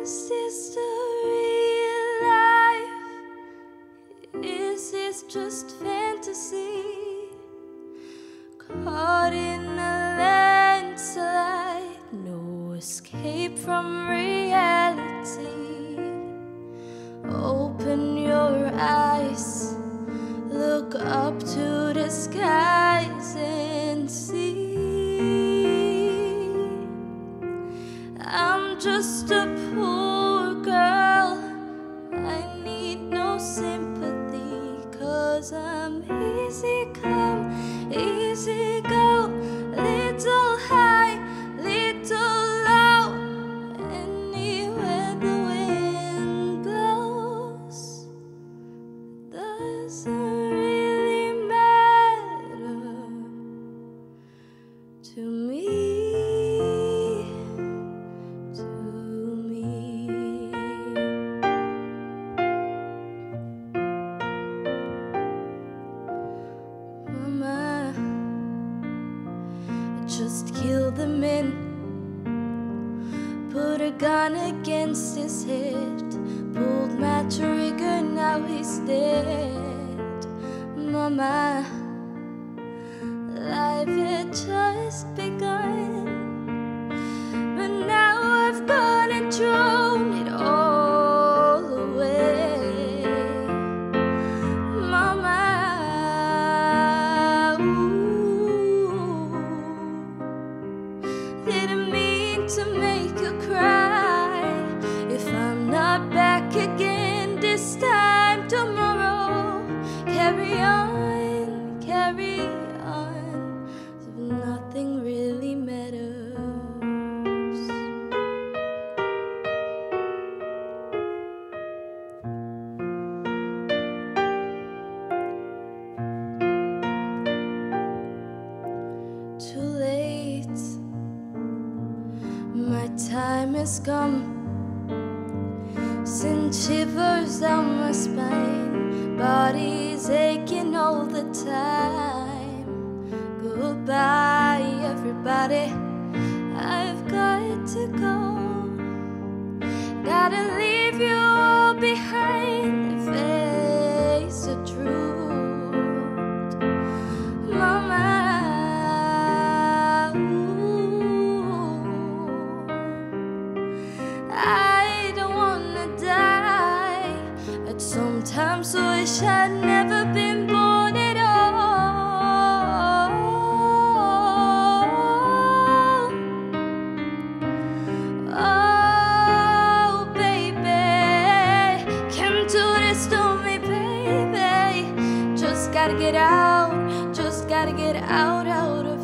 Is this the real life? Is this just fantasy? Caught in a landslide, no escape from reality. Open your eyes, look up to the skies and see. I'm just a poor girl, I need no sympathy, 'cause I'm easy come, easy go, little high, little low. Anywhere the wind blows doesn't really matter to me. Just killed the man, put a gun against his head, pulled my trigger, now he's dead. Mama, life had just begun, but now I've gone and thrown it all away. Mama, didn't mean to make you cry. If I'm not back again this time tomorrow, carry on, so nothing really matters. Too late, my time has come, send shivers down my spine, body's aching all the time. Goodbye everybody, I've got to go, gotta leave you all behind and face the truth. Mama, I don't wanna die. I'd sometimes wish I'd never been born at all. Oh, baby, come to this to me, baby. Just gotta get out, just gotta get out of